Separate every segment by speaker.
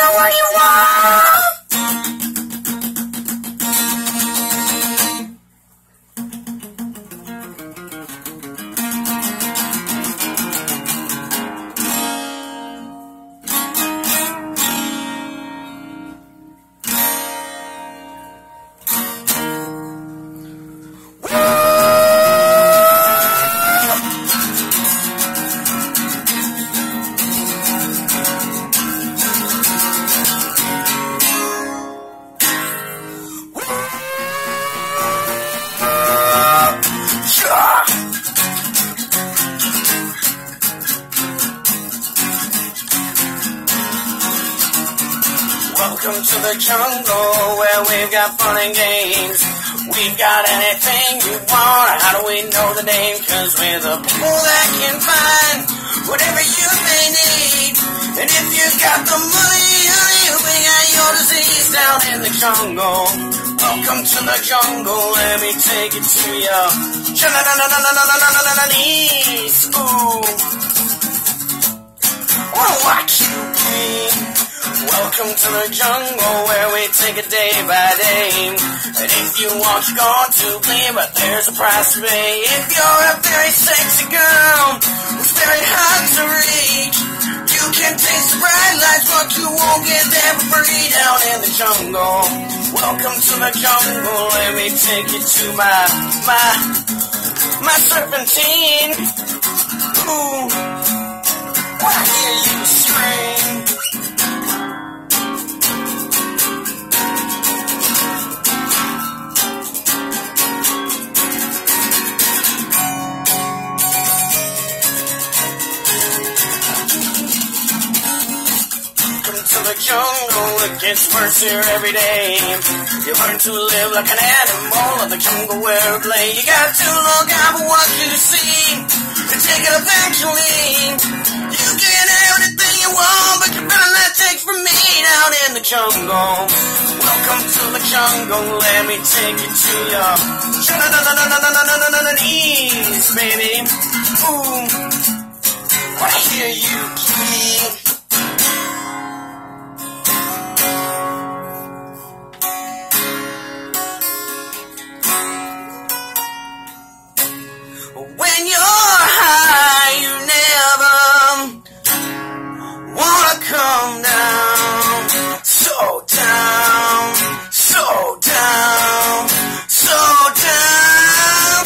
Speaker 1: know what you want? Welcome to the jungle where we've got fun and games. We've got anything you want. How do we know the name? Cause we're the people that can find whatever you may need. And if you got the money, honey, we got your disease down in the jungle. Welcome to the jungle, let me take it to your knees. Ooh, wanna watch you bleed. Welcome to the jungle where we take it day by day. And if you want, you're going to bleed, but there's a price to pay. If you're a very sexy girl who's very hard to reach, you can taste the bright lights, but you won't get there for free down in the jungle. Welcome to the jungle, let me take you to my serpentine. Ooh, I hear you scream. The jungle, it gets worse here every day. You learn to live like an animal of the jungle where it play. You got to look out for what you see and take it eventually. You can have anything you want, but you better not take from me down in the jungle. Welcome to the jungle, let me take you to your knees, baby. Ooh, I hear you plead. When you're high, you never wanna come down. So down, so down, so down.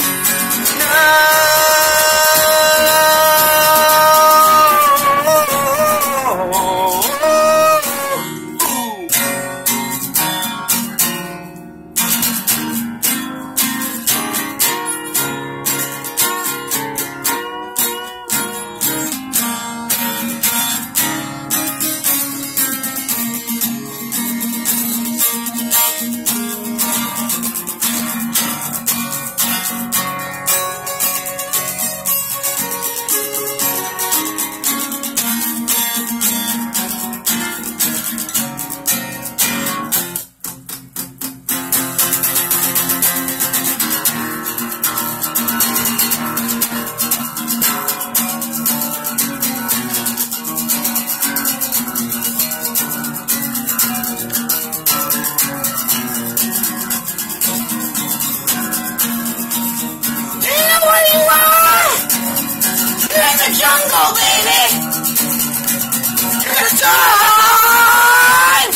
Speaker 1: Jungle, baby, you're gonna die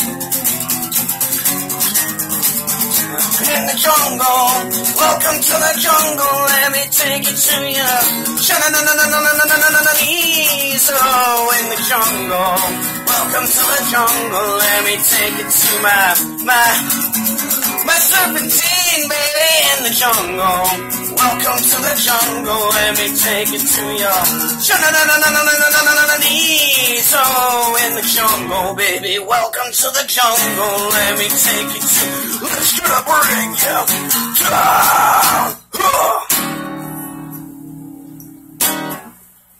Speaker 1: in the jungle. Welcome to the jungle, let me take you to your knees. Oh, in the jungle. Welcome to the jungle, let me take you to my serpentine, baby, in the jungle. Welcome to the jungle, let me take you to your knees. Oh, in the jungle, baby. Welcome to the jungle, let me take you to. Let's get up, bring you down.